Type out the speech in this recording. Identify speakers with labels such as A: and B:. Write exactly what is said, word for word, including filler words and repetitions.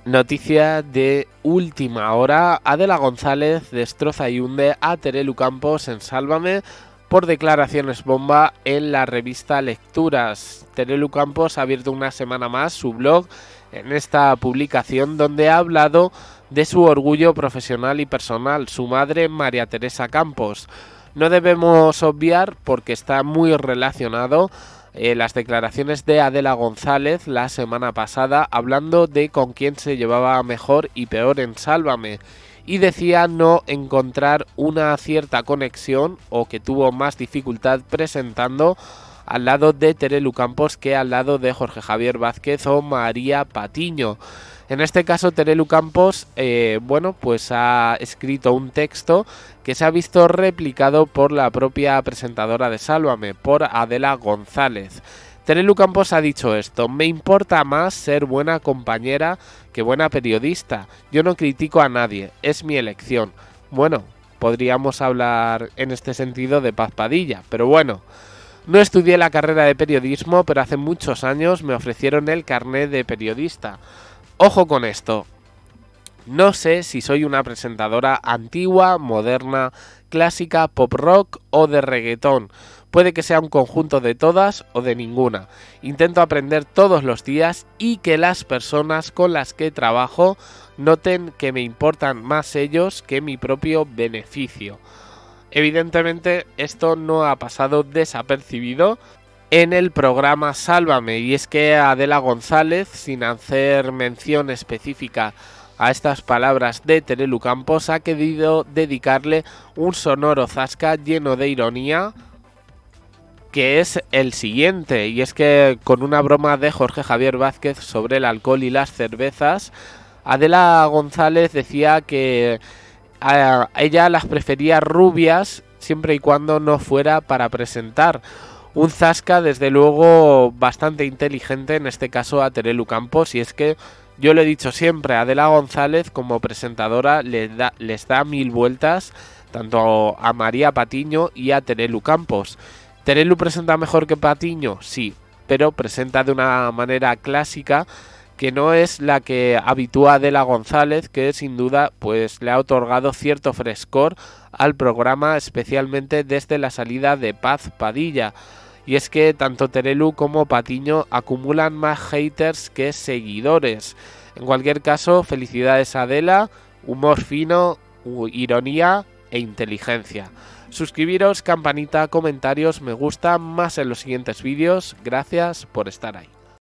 A: Noticia de última hora: Adela González destroza y hunde a Terelu Campos en Sálvame por declaraciones bomba en la revista Lecturas. Terelu Campos ha abierto una semana más su blog en esta publicación, donde ha hablado de su orgullo profesional y personal, su madre María Teresa Campos. No debemos obviar, porque está muy relacionado, Eh, las declaraciones de Adela González la semana pasada, hablando de con quién se llevaba mejor y peor en Sálvame, y decía no encontrar una cierta conexión, o que tuvo más dificultad presentando al lado de Terelu Campos que al lado de Jorge Javier Vázquez o María Patiño. En este caso, Terelu Campos, eh, bueno, pues ha escrito un texto que se ha visto replicado por la propia presentadora de Sálvame, por Adela González. Terelu Campos ha dicho esto: me importa más ser buena compañera que buena periodista. Yo no critico a nadie, es mi elección. Bueno, podríamos hablar en este sentido de Paz Padilla, pero bueno. No estudié la carrera de periodismo, pero hace muchos años me ofrecieron el carnet de periodista. Ojo con esto. No sé si soy una presentadora antigua, moderna, clásica, pop rock o de reggaetón. Puede que sea un conjunto de todas o de ninguna. Intento aprender todos los días y que las personas con las que trabajo noten que me importan más ellos que mi propio beneficio. Evidentemente, esto no ha pasado desapercibido en el programa Sálvame, y es que Adela González, sin hacer mención específica a estas palabras de Terelu Campos, ha querido dedicarle un sonoro zasca lleno de ironía, que es el siguiente, y es que con una broma de Jorge Javier Vázquez sobre el alcohol y las cervezas, Adela González decía que a ella las prefería rubias siempre y cuando no fuera para presentar. Un zasca, desde luego, bastante inteligente, en este caso a Terelu Campos, y es que yo lo he dicho siempre, Adela González como presentadora les da, les da mil vueltas tanto a María Patiño y a Terelu Campos. ¿Terelu presenta mejor que Patiño? Sí, pero presenta de una manera clásica que no es la que habitúa Adela González, que sin duda pues le ha otorgado cierto frescor al programa, especialmente desde la salida de Paz Padilla. Y es que tanto Terelu como Patiño acumulan más haters que seguidores. En cualquier caso, felicidades a Adela, humor fino, ironía e inteligencia. Suscribiros, campanita, comentarios, me gusta, más en los siguientes vídeos. Gracias por estar ahí.